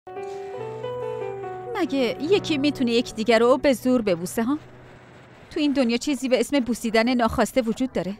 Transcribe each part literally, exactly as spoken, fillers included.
مگه یکی میتونه یک دیگر رو به زور ببوسه ها؟ تو این دنیا چیزی به اسم بوسیدن ناخواسته وجود داره؟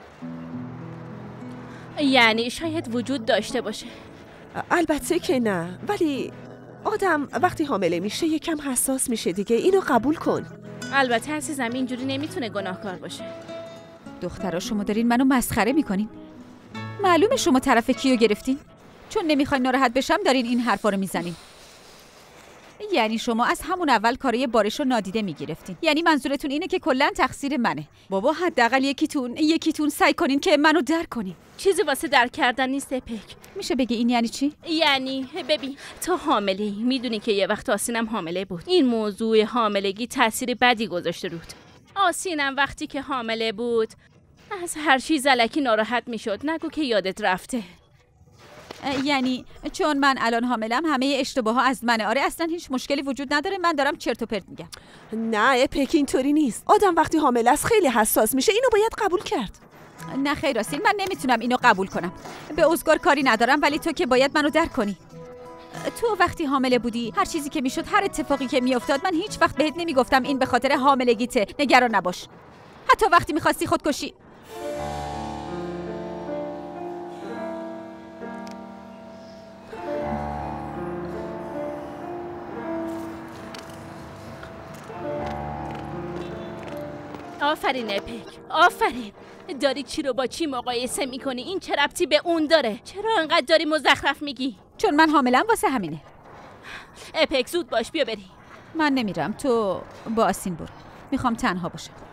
یعنی شاید وجود داشته باشه. البته که نه، ولی آدم وقتی حامله میشه یکم حساس میشه دیگه. اینو قبول کن. البته عزیزم اینجوری نمیتونه گناهکار باشه. دخترا شما دارین منو مسخره میکنین. معلومه شما طرف کیو گرفتین؟ چون نمیخواین ناراحت بشم دارین این حرفا رو میزنین. یعنی شما از همون اول کارای بارش رو نادیده میگرفتین. یعنی منظورتون اینه که کلا تقصیر منه. بابا حداقل یکیتون یکیتون سعی کنین که منو درک کنین. چیزی واسه درک کردن نیست اپیک. میشه بگی این یعنی چی؟ یعنی ببین تو حامله‌ای، میدونی که یه وقت آسینم حامله بود. این موضوع حاملگی تاثیر بدی گذاشته رود. آسینم وقتی که حامله بود از هر چیز الکی ناراحت میشد. نگو که یادت رفته. یعنی چون من الان حاملم همه اشتباه ها از منه. آره اصلا هیچ مشکلی وجود نداره، من دارم چرت و پرت میگم. نه اپیک اینطوری نیست. آدم وقتی حامله است خیلی حساس میشه. اینو باید قبول کرد. نه خیر راستی من نمیتونم اینو قبول کنم. به عذرگار کاری ندارم، ولی تو که باید منو درک کنی. تو وقتی حامله بودی هر چیزی که میشد، هر اتفاقی که میافتاد، من هیچ وقت بهت نمیگفتم این به خاطر حاملگیته، نگران نباش. حتی وقتی میخواستی خودکشی. آفرین اپیک، آفرین. داری چی رو با چی مقایسه میکنی؟ این چه ربطی به اون داره؟ چرا انقدر داری مزخرف میگی؟ چون من حاملم واسه همینه. اپیک زود باش بیا بریم. من نمیرم، تو با آسین برو. میخوام تنها باشم.